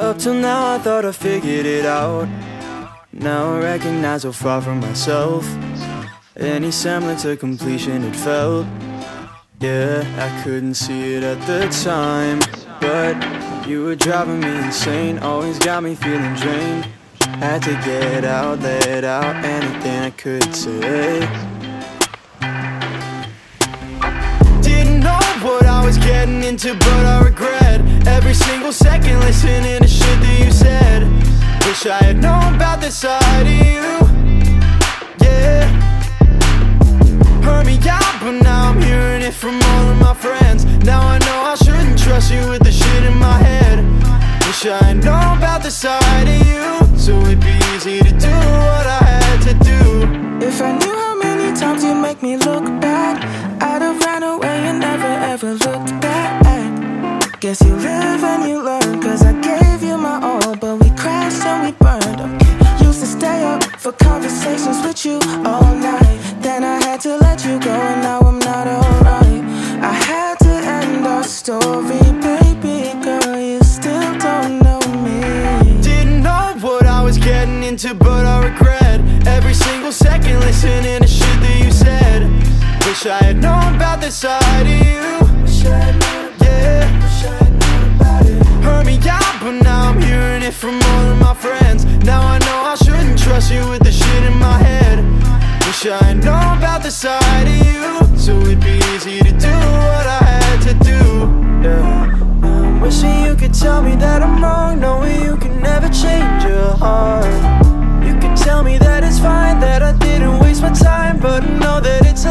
Up till now I thought I figured it out. Now I recognize how far from myself any semblance of completion it felt. Yeah, I couldn't see it at the time, but you were driving me insane, always got me feeling drained. Had to get out, let out anything I could say. Didn't know what I was getting into, but I regret every single second listening to shit that you said. Wish I had known about this side of you, yeah. Heard me out, but now I'm hearing it from all of my friends. Now I know I shouldn't trust you with the shit in my head. Wish I had known about the side of you, so it'd be easy to do what I had to do. If I knew how many times you make me look bad, I'd have ran away and never ever looked back. Guess you live and you learn, cause I gave you my all, but we crashed and we burned. Okay. Used to stay up for conversations with you all night, then I had to let you go and now I'm not alright. I had to end our story, baby girl, you still don't know me. Didn't know what I was getting into, but I regret every single second listening to shit that you said. Wish I had known about this side of you, yeah. Heard me out, but now I'm hearing it from all of my friends. Now I know I shouldn't trust you with the shit in my head. Wish I had known about the side of you, so it'd be easy to do what I had to do, yeah. I'm wishing you could tell me that I'm wrong, knowing you can never change your heart. You could tell me that it's fine, that I didn't waste my time, but I know that it's